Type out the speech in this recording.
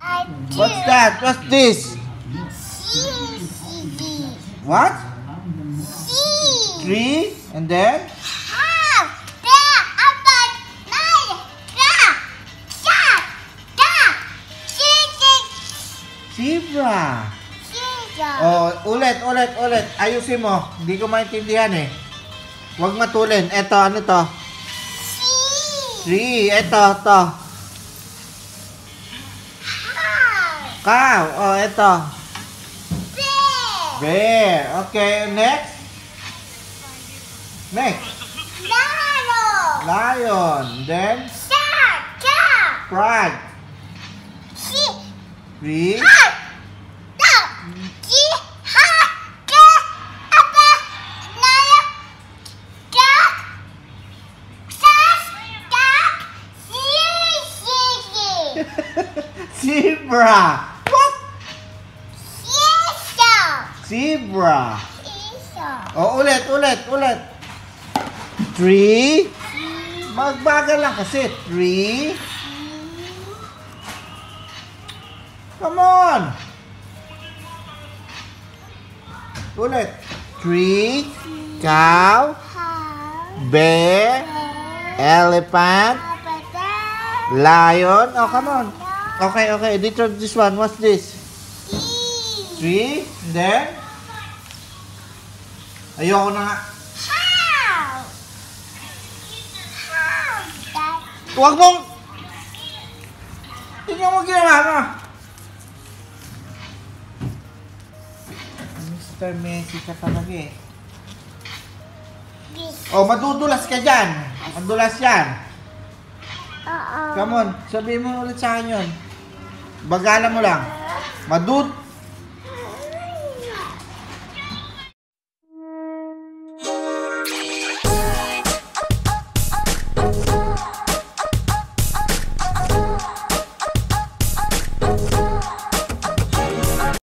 What's that? What's this? What? Tree. And then? Zebra. Oh, ulit. Ayusin mo. Hindi ko maintindihan eh. Huwag matulin. Eto, ano to? Tree. Eto, to. Cow. Oh, eto. Bear. Okay, next. Lion. Then? Frog. Tree. Zebra. What? Zebra. Oh, ulit. Tree. Magbagal lang kasi. Tree. Come on. Ulit. Tree. Cow. Bear. Elephant. Lion. Oh, come on. Okay. This one. What's this? Tree. And then? Ayoko na nga. Huwag mong... Tingnan mo ginawa mo. Mr. Messi ka talaga eh. Oh, madudulas ka dyan. Madulas yan. Come on, sabihin mo ulit sa akin yun. Bagalan mo lang.